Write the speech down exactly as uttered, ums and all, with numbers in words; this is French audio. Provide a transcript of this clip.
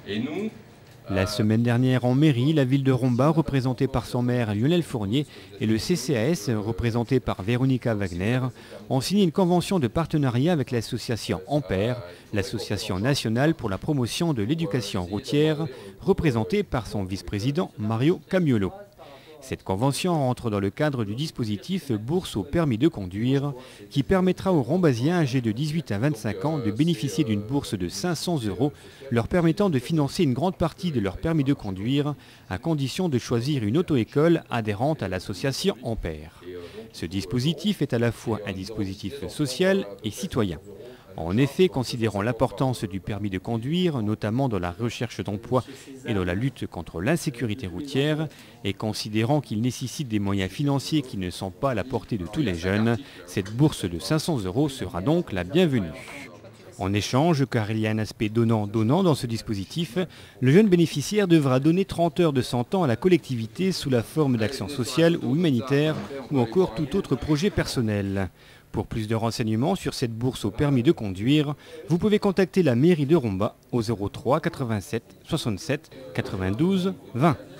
Et nous, La semaine dernière en mairie, la ville de Romba, représentée par son maire Lionel Fournier, et le C C A S, représenté par Véronica Wagner, ont signé une convention de partenariat avec l'association Ampère, l'association nationale pour la promotion de l'éducation routière, représentée par son vice-président Mario Camiolo. Cette convention rentre dans le cadre du dispositif Bourse au permis de conduire qui permettra aux Rombasiens âgés de dix-huit à vingt-cinq ans de bénéficier d'une bourse de cinq cents euros leur permettant de financer une grande partie de leur permis de conduire à condition de choisir une auto-école adhérente à l'association Ampère. Ce dispositif est à la fois un dispositif social et citoyen. En effet, considérant l'importance du permis de conduire, notamment dans la recherche d'emploi et dans la lutte contre l'insécurité routière, et considérant qu'il nécessite des moyens financiers qui ne sont pas à la portée de tous les jeunes, cette bourse de cinq cents euros sera donc la bienvenue. En échange, car il y a un aspect donnant-donnant dans ce dispositif, le jeune bénéficiaire devra donner trente heures de son temps à la collectivité sous la forme d'actions sociales ou humanitaires ou encore tout autre projet personnel. Pour plus de renseignements sur cette bourse au permis de conduire, vous pouvez contacter la mairie de Romba au zéro trois quatre-vingt-sept soixante-sept quatre-vingt-douze vingt.